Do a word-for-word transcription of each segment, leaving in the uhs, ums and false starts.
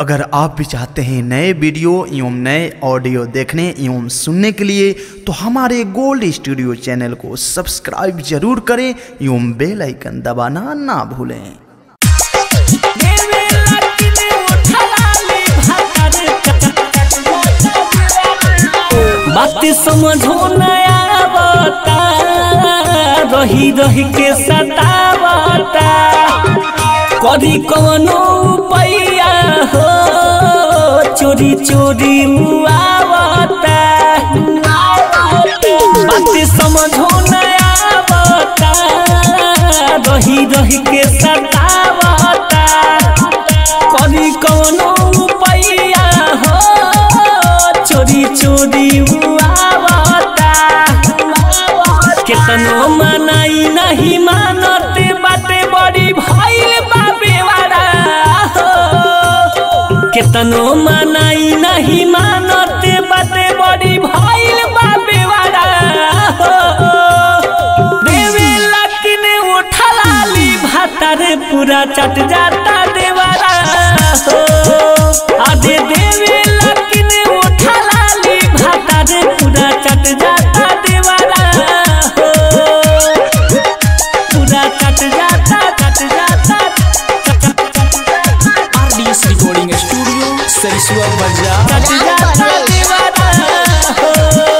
अगर आप भी चाहते हैं नए वीडियो एवं नए ऑडियो देखने एवं सुनने के लिए तो हमारे गोल्ड स्टूडियो चैनल को सब्सक्राइब जरूर करें एवं बेल आइकन दबाना ना भूलें। बात समझो नया बता रही रही के सतावता करी कवनो पैया हो चोरी चोरी मुआवता बात समझो नया बता रही रही के सतावता करी कवनो पैया हो चोरी चोरी मुआवता केतनो मनाई नहीं मानते बाटे बड़ी भइल बाबे वाला हो केतनो मनाई नहीं मानते बाटे बड़ी भइल बाबे वाला हो देवे लकिने उठा लाली भातारे पूरा चट जाता देवारा हो आधे देवे लकिने उठा लाली भातारे पूरा चट जाता देवारा हो पूरा चट जाता चट जाता आरडीएस रिकॉर्डिंग स्टूडियो सरिसुआ बाजार चट जाता देवारा हो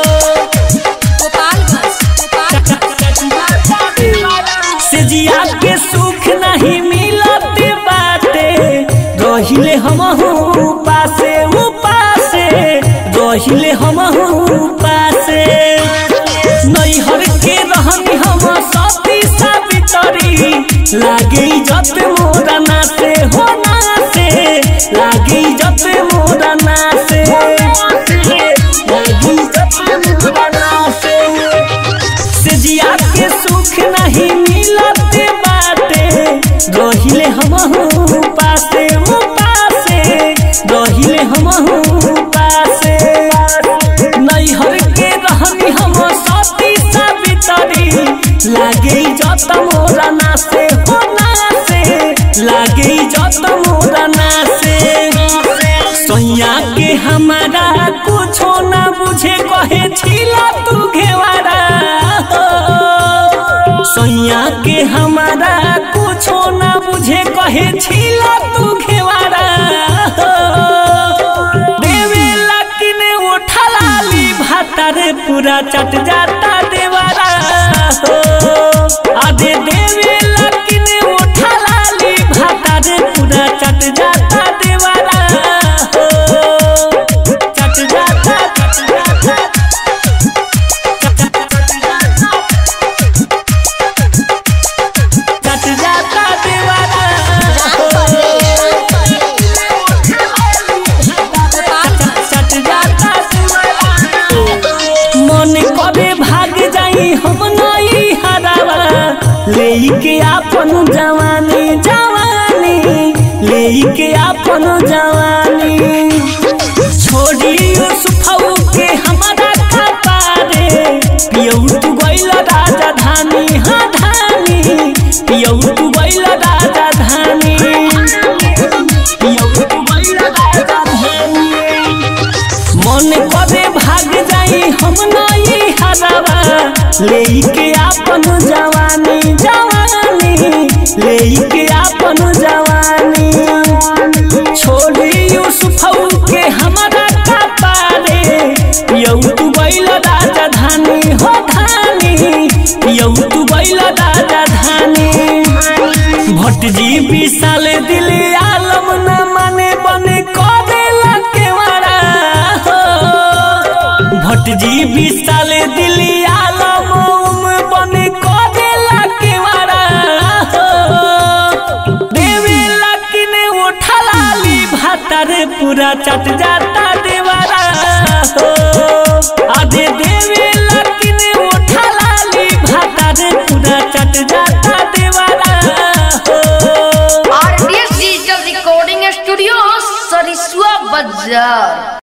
सेजिया के सुख नहीं मिलते बाटे रहिले हमहू पासे उपासे रहिले हमहू पासे नैहर के रहनी हम सती सावित्री लागे जत मोरा नासे हो नासे लागे जत मोरा नासे लागे जत मोरा नासे सेजिया के सुख नहीं मिलते बाटे रहिले हमहू पासे उपासे रहिले हमहू पासे नैहर के रहनी हम सती सावित्री लागे जत मोरा नासे हो नासे लागे जत मोरा नासे सैया के हमारा कुछो ना बुझे कहे छिला तू घेवारा सैया के हमारा कुछो ना बुझे कहे छिला तू घेवारा देवे लकिने उठा लाली भातारे पूरा चट जाता देवारा हो आधे देवे लकिने उठा लाली भातारे पूरा चट जाता देवारा हो चट जाता चट जाता चट जाता देवारा चट जाता मन करे भाग जाई हम नई हरावा लेके आपन जवानी जवानी लेके आपन जवानी छोड़ी सुफाऊ के हमारा कपारे पियऊ तू गइल राजा धानी हाँ धानी पियऊ तू गइल राजा धानी पियऊ तू गइल राजा धानी मन करे भाग जाई हम नई हरावा लेके आपन जवानी जवानी लेके आपन जवानी छोड़ी यूसुफऊ के हमारा कपारे पियऊ तू गइल राजा धानी हो धानी पियऊ तू गइल राजा धानी भट जी विशाल दिल आलम न माने बने करे लके वारा हो भट जी विशाल दिल आलम बने करे लके वारा हो देवे लकिने उठा लाली भातारे पूरा चट जाता देवारा हो आधे देवे लकिने उठा लाली भातारे पूरा चट जाता देवारा हो RDS digital recording studio Sarisua बाजार।